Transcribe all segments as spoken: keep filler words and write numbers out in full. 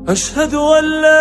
اشہد ان لا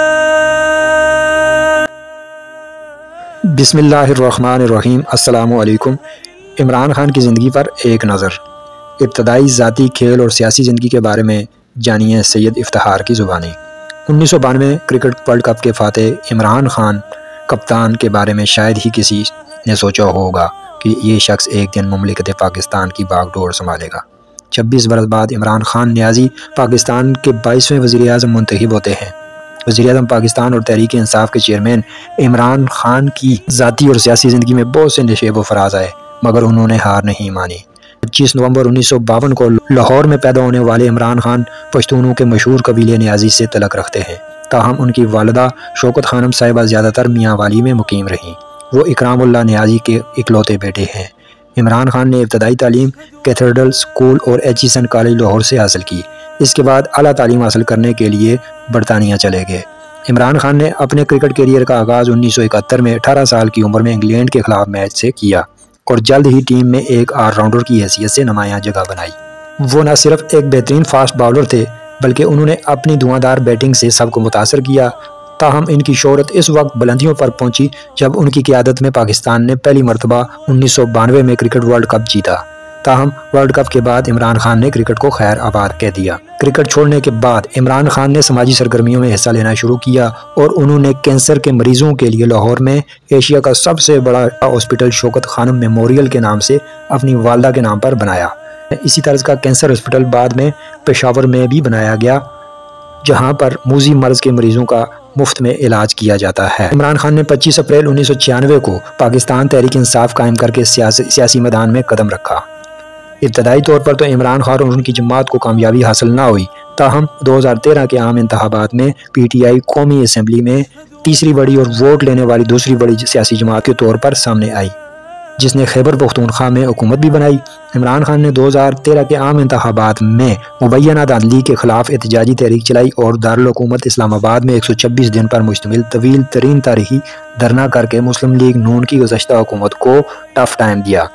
بسم اللہ الرحمن الرحیم۔ السلام علیکم۔ عمران خان کی زندگی پر ایک نظر۔ ابتدائی ذاتی کھیل اور سیاسی زندگی کے بارے میں جانیے سید افتخار کی زبانی۔ انیس سو بانوے کرکٹ ورلڈ کپ کے فاتح عمران خان کپتان کے بارے میں شاید ہی کسی نے سوچا ہوگا کہ یہ شخص ایک دن مملکت پاکستان کی باغ ڈور سنبھالے گا۔ چھبیس برس بعد عمران خان نیازی پاکستان کے بائیسویں وزیر اعظم منتخب ہوتے ہیں۔ وزیر اعظم پاکستان اور تحریک انصاف کے چیئرمین عمران خان کی ذاتی اور سیاسی زندگی میں بہت سے نشیب و فراز آئے، مگر انہوں نے ہار نہیں مانی۔ پچیس نومبر انیس سو باون کو لاہور میں پیدا ہونے والے عمران خان پشتونوں کے مشہور قبیلے نیازی سے تعلق رکھتے ہیں، تاہم ان کی والدہ شوکت خانم صاحبہ زیادہ تر میاں والی میں مقیم رہیں۔ وہ اکرام اللہ نیازی کے اکلوتے بیٹے ہیں۔ عمران خان نے ابتدائی تعلیم کیتھیڈرل اسکول اور ایچیسن کالج لاہور سے حاصل کی۔ اس کے بعد اعلیٰ تعلیم حاصل کرنے کے لیے برطانیہ چلے گئے۔ عمران خان نے اپنے کرکٹ کیریئر کا آغاز انیس سو اکہتر میں اٹھارہ سال کی عمر میں انگلینڈ کے خلاف میچ سے کیا اور جلد ہی ٹیم میں ایک آل راؤنڈر کی حیثیت سے نمایاں جگہ بنائی۔ وہ نہ صرف ایک بہترین فاسٹ باؤلر تھے بلکہ انہوں نے اپنی دھواں بیٹنگ سے سب کو متاثر کیا۔ تاہم ان کی شہرت اس وقت بلندیوں پر پہنچی جب ان کی قیادت میں پاکستان نے پہلی مرتبہ انیس سو بانوے میں کرکٹ ورلڈ کپ جیتا۔ تاہم ورلڈ کپ کے بعد عمران خان نے کرکٹ کو خیر آباد کہہ دیا۔ کرکٹ چھوڑنے کے بعد عمران خان نے سماجی سرگرمیوں میں حصہ لینا شروع کیا اور انہوں نے کینسر کے مریضوں کے لیے لاہور میں ایشیا کا سب سے بڑا ہاسپٹل شوکت خانم میموریل کے نام سے اپنی والدہ کے نام پر بنایا۔ اسی طرز کا کینسر ہاسپٹل بعد میں پشاور میں بھی بنایا گیا، جہاں پر موذی مرض کے مریضوں کا مفت میں علاج کیا جاتا ہے۔ عمران خان نے پچیس اپریل انیس سو چھیانوے کو پاکستان تحریک انصاف قائم کر کے سیاسی سیاسی میدان میں قدم رکھا۔ ابتدائی طور پر تو عمران خان اور ان کی جماعت کو کامیابی حاصل نہ ہوئی، تاہم دو ہزار تیرہ کے عام انتخابات میں پی ٹی آئی قومی اسمبلی میں تیسری بڑی اور ووٹ لینے والی دوسری بڑی سیاسی جماعت کے طور پر سامنے آئی، جس نے خیبر پختونخوا میں حکومت بھی بنائی۔ عمران خان نے دو ہزار تیرہ کے عام انتخابات میں مبینہ دھاندلی کے خلاف احتجاجی تحریک چلائی اور دارالحکومت اسلام آباد میں ایک سو چھبیس دن پر مشتمل طویل ترین تاریخی دھرنا کر کے مسلم لیگ نون کی گزشتہ حکومت کو ٹف ٹائم دیا۔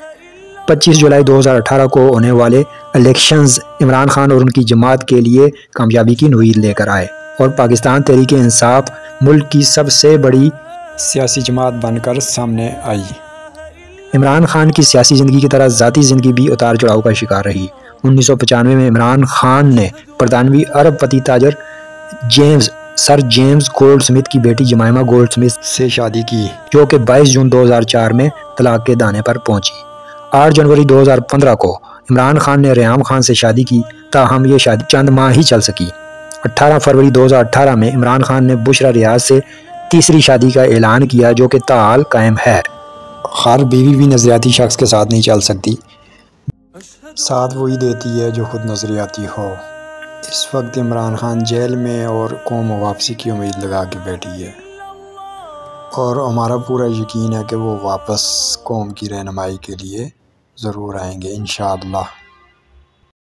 پچیس جولائی دو ہزار اٹھارہ کو ہونے والے الیکشنز عمران خان اور ان کی جماعت کے لیے کامیابی کی نوید لے کر آئے اور پاکستان تحریک انصاف ملک کی سب سے بڑی سیاسی جماعت بن کر سامنے آئی۔ عمران خان کی سیاسی زندگی کی طرح ذاتی زندگی بھی اتار چڑھاؤ کا شکار رہی۔ انیس سو پچانوے میں عمران خان نے برطانوی ارب پتی تاجر James sir James Goldsmith کی بیٹی جمائمہ گولڈ سمتھ سے شادی کی، جو کہ بائیس جون دو ہزار چار میں طلاق کے دانے پر پہنچی۔ آٹھ جنوری دو ہزار پندرہ کو عمران خان نے ریحام خان سے شادی کی، تاہم یہ شادی چند ماہ ہی چل سکی۔ اٹھارہ فروری دو ہزار اٹھارہ میں عمران خان نے بشرا ریاض سے تیسری شادی کا اعلان کیا، جو کہ تاحال قائم ہے۔ ہر بیوی بھی نظریاتی شخص کے ساتھ نہیں چل سکتی، ساتھ وہی دیتی ہے جو خود نظریاتی ہو۔ اس وقت عمران خان جیل میں اور قوم واپسی کی امید لگا کے بیٹھی ہے، اور ہمارا پورا یقین ہے کہ وہ واپس قوم کی رہنمائی کے لیے ضرور آئیں گے انشاءاللہ۔